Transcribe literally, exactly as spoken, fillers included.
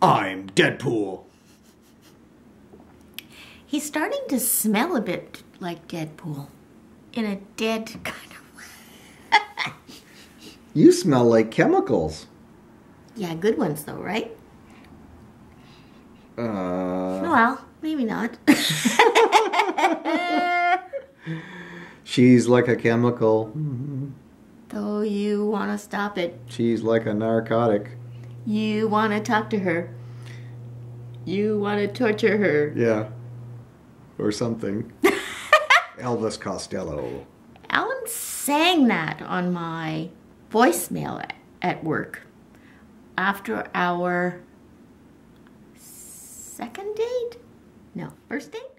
I'm Deadpool. He's starting to smell a bit like Deadpool. In a dead kind of way. You smell like chemicals. Yeah, good ones though, right? Uh... Well, maybe not. She's like a chemical. Though you want to stop it. She's like a narcotic. You want to talk to her. You want to torture her. Yeah. Or something. Elvis Costello. Alan sang that on my voicemail at work after our second date? No, first date?